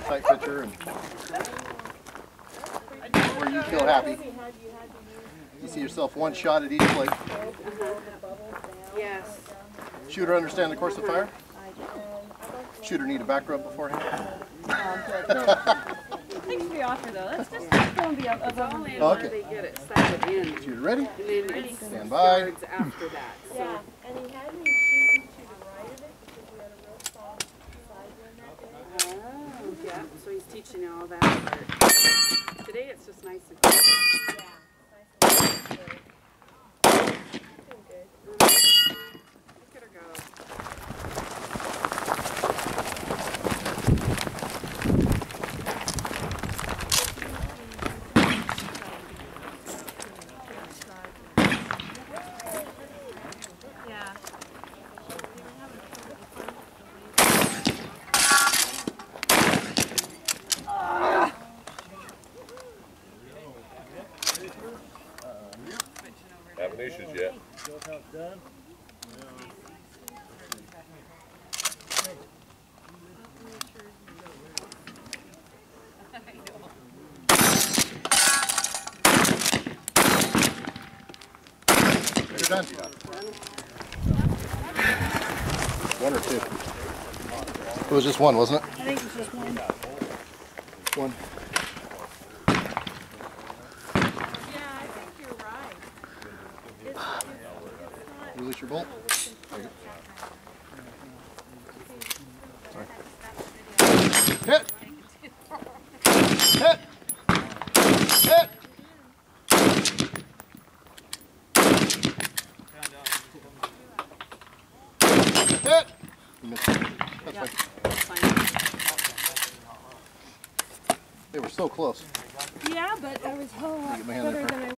tight picture and where you feel happy. You see yourself one shot at each plate. Yes. Shooter understand the course of fire? Shooter need a back rub beforehand? Thanks for the offer, though. Let's just go and be above and Only beyond. after they get it settled in. Shooter ready? And then it Stand by. starts after that. So. Yeah, and he had me shooting to the right of it because we had a real soft side wind that day. Oh, yeah. So he's teaching you all that part. Today it's just nice and cool. Yeah, nice and good. Doing good. Look at her go. Yeah. Having issues yet? You're done. One or two? It was just one, wasn't it? I think it's just one. One. Yeah, I think you're right. It's not. Release your bolt. There you go. Hit! Hit! Hit! Hit! You missed it. That's fine. That's fine. They were so close. Yeah, but I was Get my hand better there. than I